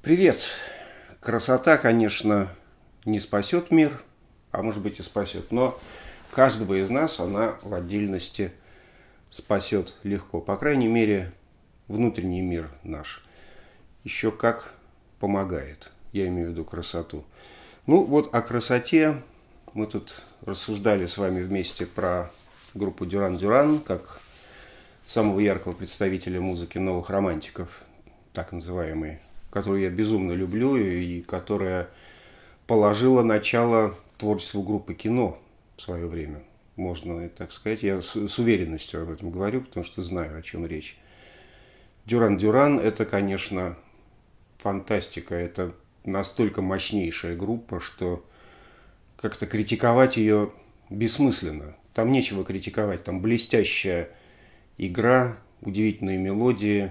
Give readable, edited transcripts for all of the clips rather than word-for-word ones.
Привет! Красота, конечно, не спасет мир, а может быть и спасет, но каждого из нас она в отдельности спасет легко. По крайней мере, внутренний мир наш еще как помогает. Я имею в виду красоту. Ну вот о красоте мы тут рассуждали с вами вместе про группу Дюран Дюран, как самого яркого представителя музыки новых романтиков, так называемой, которую я безумно люблю и которая положила начало творчеству группы «Кино» в свое время. Можно так сказать. Я с уверенностью об этом говорю, потому что знаю, о чем речь. Дюран Дюран – это, конечно, фантастика. Это настолько мощнейшая группа, что как-то критиковать ее бессмысленно. Там нечего критиковать. Там блестящая игра, удивительные мелодии,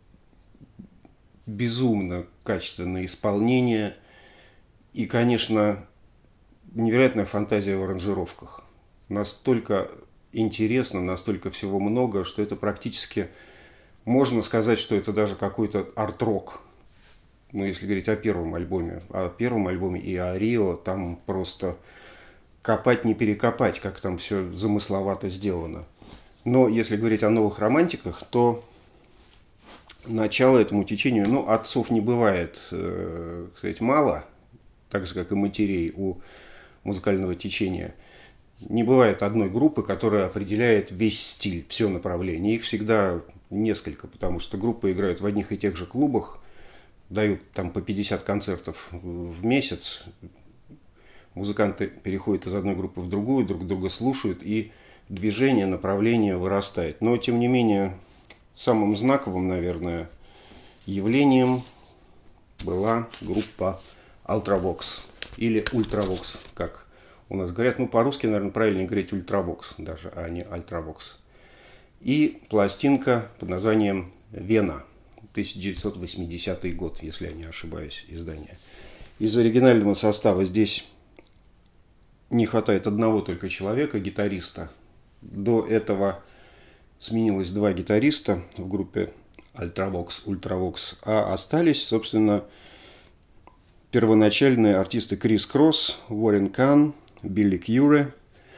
безумно качественное исполнение и, конечно, невероятная фантазия в аранжировках. Настолько интересно, настолько всего много, что это практически, можно сказать, что это даже какой-то арт-рок. Ну, если говорить о первом альбоме и о Рио, там просто копать не перекопать, как там все замысловато сделано. Но если говорить о новых романтиках, то начало этому течению, отцов не бывает, кстати, мало, так же, как и матерей у музыкального течения. Не бывает одной группы, которая определяет весь стиль, все направление. Их всегда несколько, потому что группы играют в одних и тех же клубах, дают там по 50 концертов в месяц. Музыканты переходят из одной группы в другую, друг друга слушают, и движение, направление вырастает. Но, тем не менее, самым знаковым, наверное, явлением была группа Ultravox или Ultravox, как у нас говорят. По-русски, наверное, правильнее говорить Ultravox даже, а не Ultravox. И пластинка под названием «Вена», 1980 год, если я не ошибаюсь, издание. Из оригинального состава здесь не хватает одного только человека, гитариста. До этого сменилось два гитариста в группе Ultravox, а остались, собственно, первоначальные артисты Крис Кросс, Уоррен Кан, Билли Кьюре,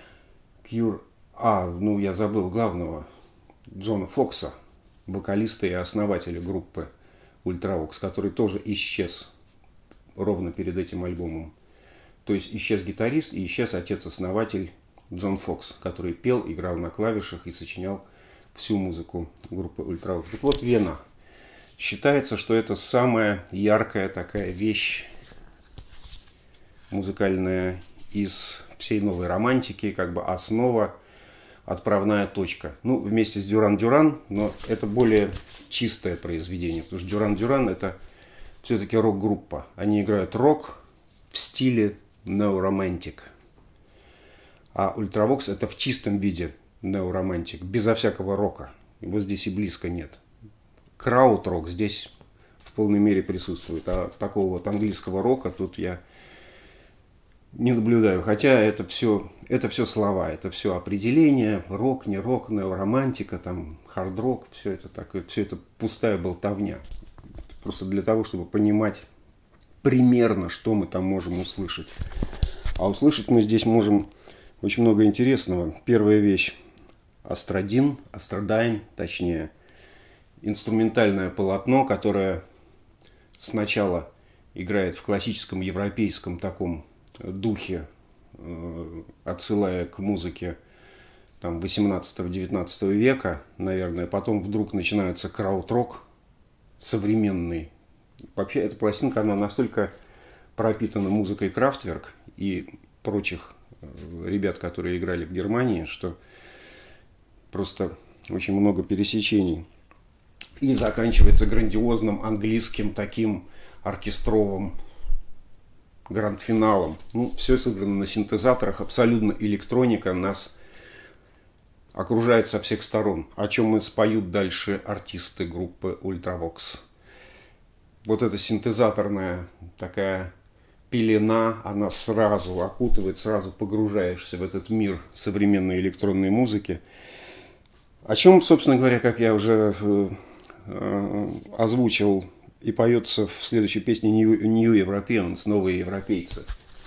я забыл главного, Джона Фокса, вокалиста и основателя группы Ultravox, который тоже исчез ровно перед этим альбомом. То есть исчез гитарист и исчез отец-основатель Джон Фокс, который пел, играл на клавишах и сочинял всю музыку группы Ultravox. Так вот, «Вена». Считается, что это самая яркая такая вещь музыкальная из всей новой романтики, как бы основа, отправная точка. Вместе с Дюран Дюран, но это более чистое произведение, потому что Дюран Дюран это все-таки рок-группа. Они играют рок в стиле неоромантик. А Ultravox это в чистом виде неоромантик, безо всякого рока. Его здесь и близко нет. Крауд-рок здесь в полной мере присутствует. А такого вот английского рока тут я не наблюдаю. Хотя это все слова, это все определения. Рок, не рок, неоромантика, там, хард-рок. Все это пустая болтовня. Просто для того, чтобы понимать примерно, что мы там можем услышать. А услышать мы здесь можем очень много интересного. Первая вещь. Астродайн, точнее, инструментальное полотно, которое сначала играет в классическом европейском таком духе, отсылая к музыке 18-19 века, наверное. Потом вдруг начинается крауд-рок современный. Вообще, эта пластинка, она настолько пропитана музыкой Kraftwerk и прочих ребят, которые играли в Германии, что просто очень много пересечений. И заканчивается грандиозным английским таким оркестровым гранд-финалом. Все сыграно на синтезаторах, абсолютно электроника нас окружает со всех сторон. О чем и споют дальше артисты группы Ultravox. Вот эта синтезаторная такая пелена, она сразу окутывает, сразу погружаешься в этот мир современной электронной музыки. О чем, собственно говоря, как я уже озвучил, И поется в следующей песне New Europeans, новые европейцы.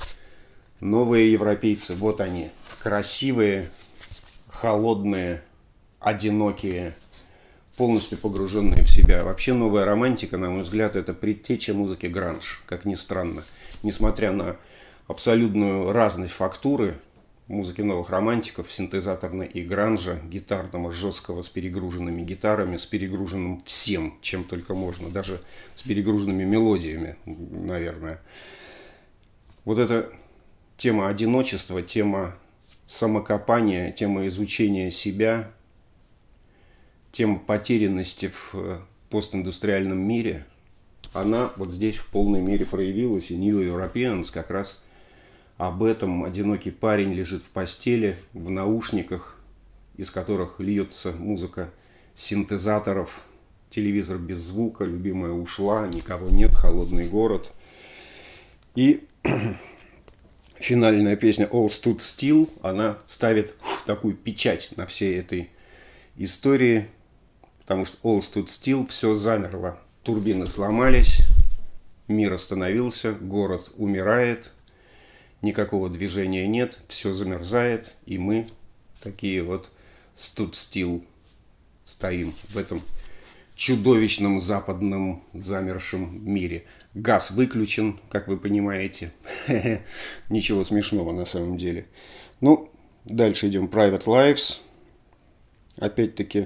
Новые европейцы, вот они, красивые, холодные, одинокие, полностью погруженные в себя. Вообще новая романтика, на мой взгляд, это предтеча музыки гранж, как ни странно. Несмотря на абсолютную разность фактуры музыки новых романтиков, синтезаторной и гранжа, гитарного, жесткого, с перегруженными гитарами, с перегруженным всем, чем только можно, даже с перегруженными мелодиями, наверное. Вот эта тема одиночества, тема самокопания, тема изучения себя, тема потерянности в постиндустриальном мире, она вот здесь в полной мере проявилась. И New Europeans как раз об этом. Одинокий парень лежит в постели, в наушниках, из которых льется музыка синтезаторов, телевизор без звука, любимая ушла, никого нет, холодный город. И финальная песня All Stood Still, она ставит такую печать на всей этой истории, потому что All Stood Still, все замерло, турбины сломались, мир остановился, город умирает, никакого движения нет, все замерзает, и мы такие вот stood still стоим в этом чудовищном западном замершем мире. Газ выключен, как вы понимаете. Ничего смешного на самом деле. Ну, дальше идем. Private Lives. Опять-таки,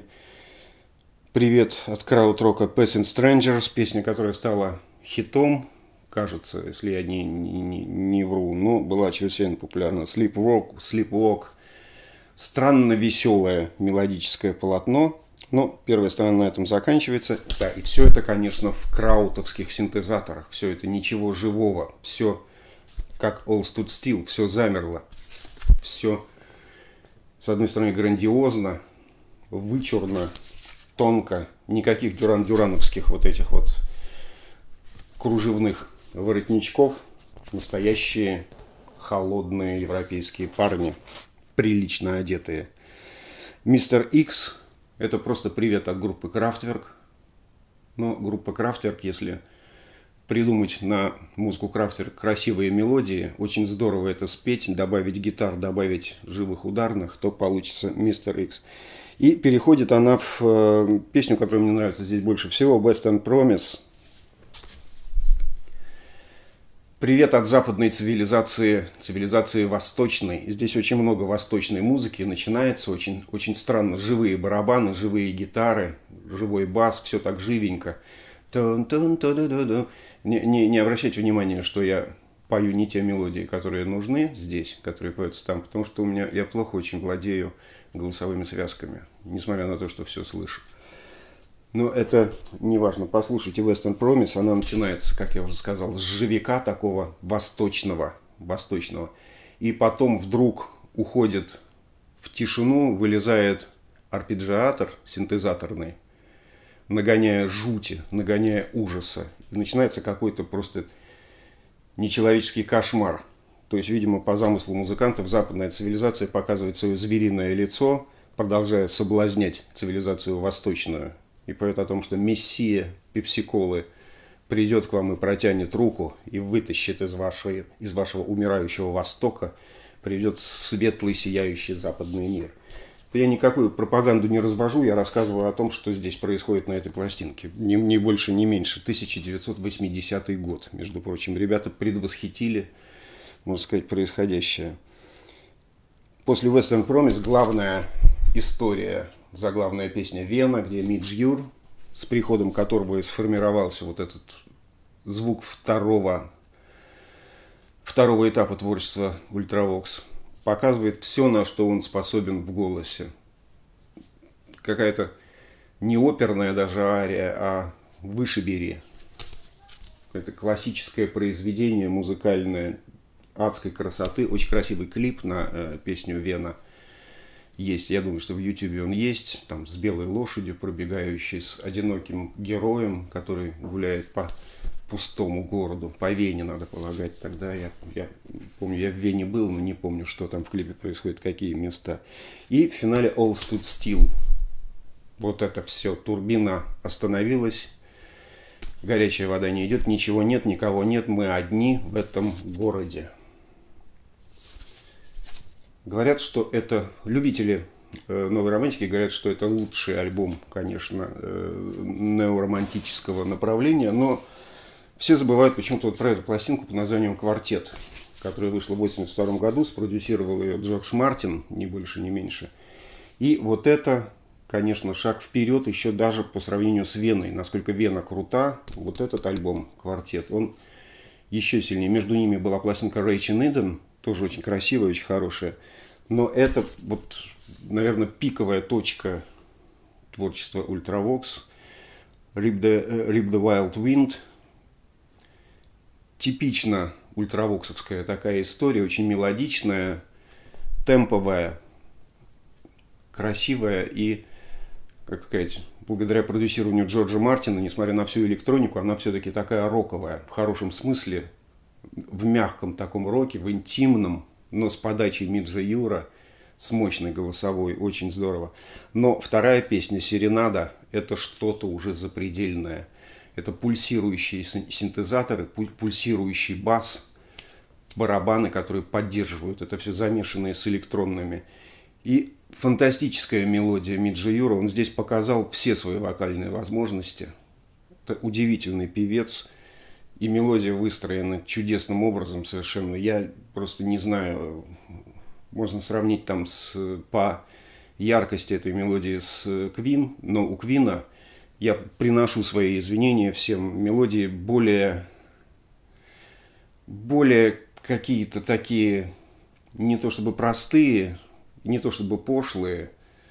привет от крауд-рока Passing Strangers. Песня, которая стала хитом, кажется, если я не вру. Но была чрезвычайно популярна. Sleepwalk. Странно веселое мелодическое полотно. Но первая сторона на этом заканчивается. Да, и все это, конечно, в краутовских синтезаторах. Все это ничего живого. Все как All Stood Still. Все замерло. Все, с одной стороны, грандиозно, вычурно, тонко. Никаких дюран-дюрановских вот этих вот кружевных воротничков. Настоящие холодные европейские парни, прилично одетые. Мистер Икс. Это просто привет от группы Kraftwerk. Но группа Kraftwerk, если придумать на музыку Kraftwerk красивые мелодии, очень здорово это спеть, добавить гитар, добавить живых ударных, то получится Мистер Икс. И переходит она в песню, которая мне нравится здесь больше всего, Western Promise. Привет от западной цивилизации, цивилизации восточной. Здесь очень много восточной музыки. Начинается очень, очень странно. Живые барабаны, живые гитары, живой бас, все так живенько. Не обращайте внимания, что я пою не те мелодии, которые нужны здесь, которые поются там, потому что я плохо очень владею голосовыми связками, несмотря на то, что все слышу. Но это не важно. Послушайте Western Promise. Она начинается, как я уже сказал, с живика такого восточного. И потом вдруг уходит в тишину, вылезает арпеджиатор синтезаторный, нагоняя жути, нагоняя ужаса. И начинается какой-то просто нечеловеческий кошмар. То есть, видимо, по замыслу музыкантов западная цивилизация показывает свое звериное лицо, продолжая соблазнять цивилизацию восточную. И поет о том, что мессия пепси-колы придет к вам и протянет руку и вытащит из вашего умирающего Востока, придет светлый, сияющий западный мир. Я никакую пропаганду не развожу, я рассказываю о том, что здесь происходит на этой пластинке. Ни больше, ни меньше. 1980 год, между прочим. Ребята предвосхитили, можно сказать, происходящее. После Western Promise главная история, заглавная песня «Вена», где Мидж Юр, с приходом которого и сформировался вот этот звук второго этапа творчества Ультравокс, показывает все, на что он способен в голосе. Какая-то не оперная даже ария, а выше бери. Это классическое произведение музыкальное адской красоты. Очень красивый клип на песню «Вена» есть. Я думаю, что в YouTube он есть. Там с белой лошадью, пробегающей, с одиноким героем, который гуляет по пустому городу. По Вене, надо полагать. Тогда я помню, я в Вене был, но не помню, что там в клипе происходит, какие места. И в финале All Stood Still. Вот это все. Турбина остановилась. горячая вода не идет, ничего нет, никого нет, мы одни в этом городе. Говорят, что это любители новой романтики говорят, что это лучший альбом, конечно, неоромантического направления, но все забывают почему-то вот про эту пластинку под названием «Квартет», которая вышла в 1982 году, спродюсировал ее Джордж Мартин, ни больше, ни меньше. И вот это, конечно, шаг вперед еще даже по сравнению с Веной. Насколько Вена крута, вот этот альбом «Квартет», он еще сильнее. Между ними была пластинка Rachel Eden, тоже очень красивая, очень хорошая. Но это вот, наверное, пиковая точка творчества Ultravox. Rip the Wild Wind. Типично ультравоксовская такая история, очень мелодичная, темповая, красивая и, как сказать, благодаря продюсированию Джорджа Мартина, несмотря на всю электронику, она все-таки такая роковая, в хорошем смысле, в мягком таком роке, в интимном, но с подачей Миджа Юра, с мощной голосовой, очень здорово. Но вторая песня «Серенада» – это что-то уже запредельное. Это пульсирующие синтезаторы, пульсирующий бас, барабаны, которые поддерживают. Это все замешанные с электронными. И фантастическая мелодия Миджа Юра. Он здесь показал все свои вокальные возможности. Это удивительный певец. И мелодия выстроена чудесным образом совершенно. Я просто не знаю, можно сравнить там по яркости этой мелодии с Queen, но у Queen, я приношу свои извинения всем, мелодии более какие-то такие, не то чтобы простые, не то чтобы пошлые,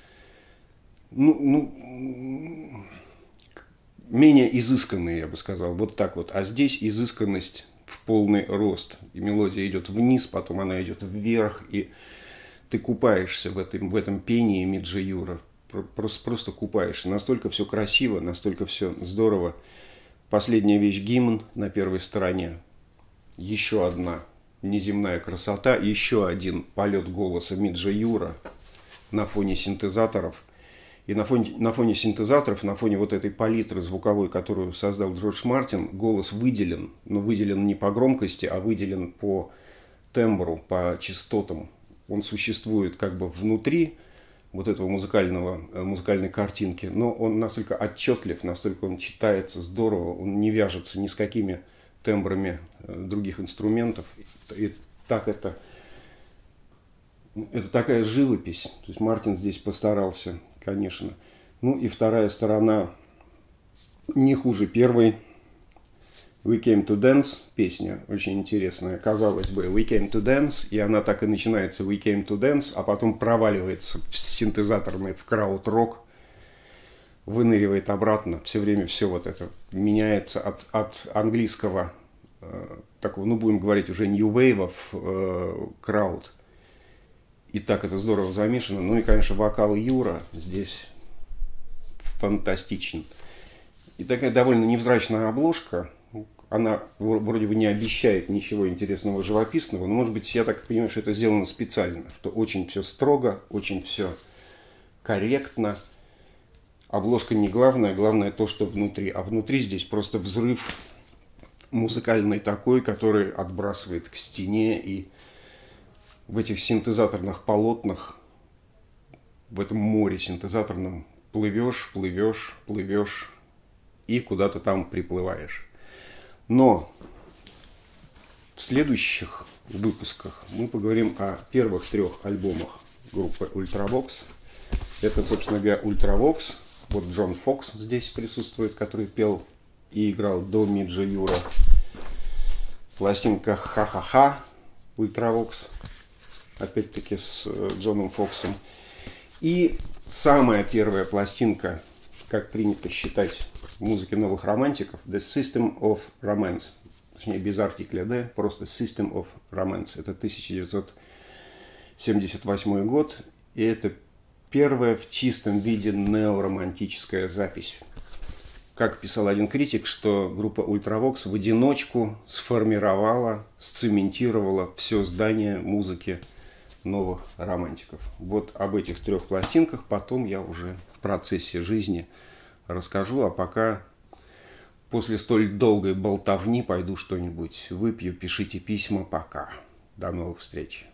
менее изысканные, я бы сказал, вот так вот. А здесь изысканность в полный рост. И мелодия идет вниз, потом она идет вверх, и ты купаешься в этом пении Миджа Юра. Просто купаешься. Настолько все красиво, настолько все здорово. Последняя вещь — гимн на первой стороне. Еще одна неземная красота. Еще один полет голоса Миджа Юра на фоне синтезаторов. И на фоне синтезаторов, на фоне вот этой палитры звуковой, которую создал Джордж Мартин, голос выделен. Но выделен не по громкости, а выделен по тембру, по частотам. Он существует как бы внутри вот этого музыкальной картинки, но он настолько отчетлив, настолько он читается здорово, он не вяжется ни с какими тембрами других инструментов. И так это такая живопись. То есть Мартин здесь постарался, конечно. Ну и вторая сторона не хуже первой. We Came to Dance, песня очень интересная. Казалось бы, We Came to Dance, и она так и начинается We Came to Dance, а потом проваливается в синтезаторный, в крауд-рок, выныривает обратно. Все время все вот это меняется от английского, такого, ну будем говорить уже New Wave, крауд. И так это здорово замешано. Ну и, конечно, вокал Юра здесь фантастичен. И такая довольно невзрачная обложка. Она вроде бы не обещает ничего интересного, живописного, но, может быть, я так понимаю, что это сделано специально, что очень все строго, очень все корректно. Обложка не главное, главное то, что внутри. А внутри здесь просто взрыв музыкальный такой, который отбрасывает к стене, и в этих синтезаторных полотнах, в этом море синтезаторном плывешь, плывешь, плывешь и куда-то там приплываешь. Но в следующих выпусках мы поговорим о первых трех альбомах группы Ultravox. Это, собственно говоря, Ultravox. Вот Джон Фокс здесь присутствует, который пел и играл до Миджа Юра. Пластинка «Ха-ха-ха» Ultravox, опять-таки с Джоном Фоксом. И самая первая пластинка, как принято считать в музыке новых романтиков, The System of Romance. Точнее, без артикля D, просто System of Romance. Это 1978 год, и это первая в чистом виде неоромантическая запись. Как писал один критик, что группа Ultravox в одиночку сформировала, сцементировала все здание музыки новых романтиков. Вот об этих трех пластинках потом я уже в процессе жизни расскажу, а пока После столь долгой болтовни пойду что-нибудь выпью. Пишите письма. Пока. До новых встреч.